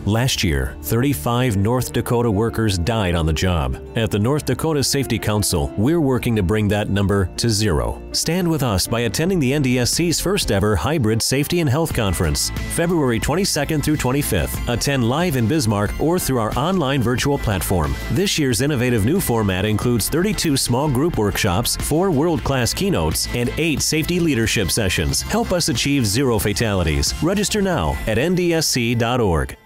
Last year, 35 North Dakota workers died on the job. At the North Dakota Safety Council, we're working to bring that number to 0. Stand with us by attending the NDSC's first ever Hybrid Safety and Health Conference, February 22nd through 25th. Attend live in Bismarck or through our online virtual platform. This year's innovative new format includes 32 small group workshops, 4 world-class keynotes, and 8 safety leadership sessions. Help us achieve 0 fatalities. Register now at ndsc.org.